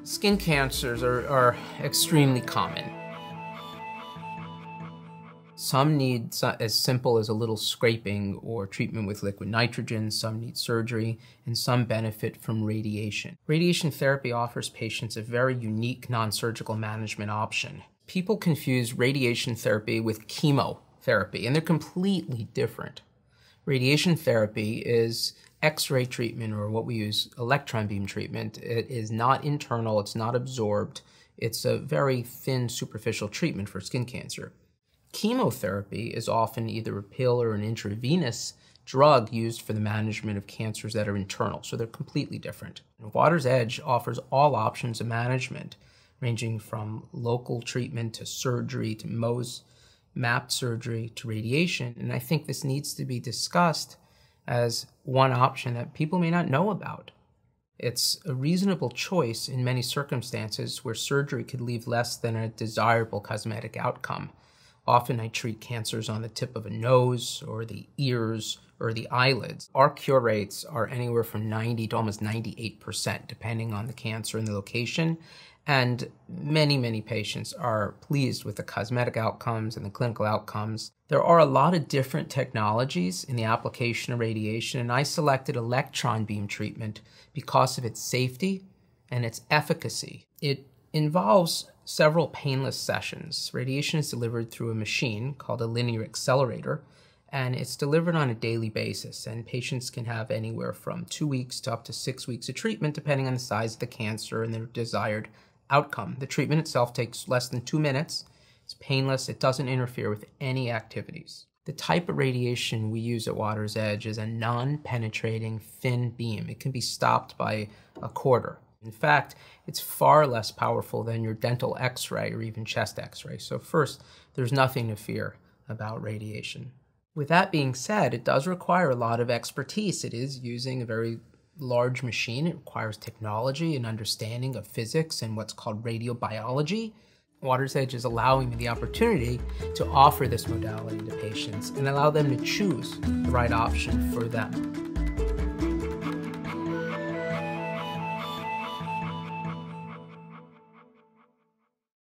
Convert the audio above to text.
Skin cancers are extremely common. Some need as simple as a little scraping or treatment with liquid nitrogen, some need surgery, and some benefit from radiation. Radiation therapy offers patients a very unique non-surgical management option. People confuse radiation therapy with chemotherapy, and they're completely different. Radiation therapy is X-ray treatment, or what we use, electron beam treatment. It is not internal, it's not absorbed. It's a very thin, superficial treatment for skin cancer. Chemotherapy is often either a pill or an intravenous drug used for the management of cancers that are internal, so they're completely different. Water's Edge offers all options of management, ranging from local treatment to surgery to Mohs mapped surgery to radiation, and I think this needs to be discussed as one option that people may not know about. It's a reasonable choice in many circumstances where surgery could leave less than a desirable cosmetic outcome. Often I treat cancers on the tip of a nose or the ears or the eyelids. Our cure rates are anywhere from 90 to almost 98%, depending on the cancer and the location. And many patients are pleased with the cosmetic outcomes and the clinical outcomes. There are a lot of different technologies in the application of radiation, and I selected electron beam treatment because of its safety and its efficacy. It involves several painless sessions. Radiation is delivered through a machine called a linear accelerator, and it's delivered on a daily basis, and patients can have anywhere from 2 weeks to up to 6 weeks of treatment, depending on the size of the cancer and their desired outcome. The treatment itself takes less than 2 minutes. It's painless. It doesn't interfere with any activities. The type of radiation we use at Water's Edge is a non-penetrating thin beam. It can be stopped by a quarter. In fact, it's far less powerful than your dental x-ray or even chest x-ray. So first, there's nothing to fear about radiation. With that being said, it does require a lot of expertise. It is using a very large machine. It requires technology and understanding of physics and what's called radiobiology. Water's Edge is allowing me the opportunity to offer this modality to patients and allow them to choose the right option for them.